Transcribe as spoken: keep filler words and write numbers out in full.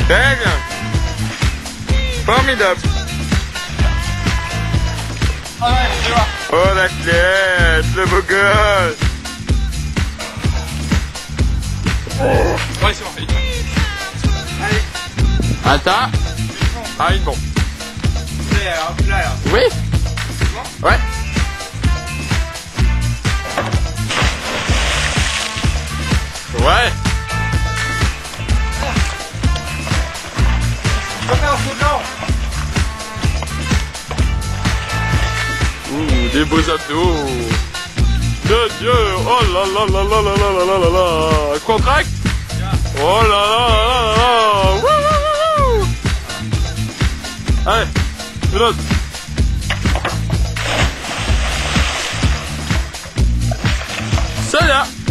Très bien. Formidable. Oh l'athlète, le beau gosse. Ouais, c'est bon, allez. Allez. Attends. Ah, une bombe. Là, là. Oui. Ouais. Ouais. Ouh, des beaux abdos. De Dieu. Oh là là là là là là là là là. Contracte. Oh là là là là là. Wouh, wouh, wouh. Allez, une autre. C'est là.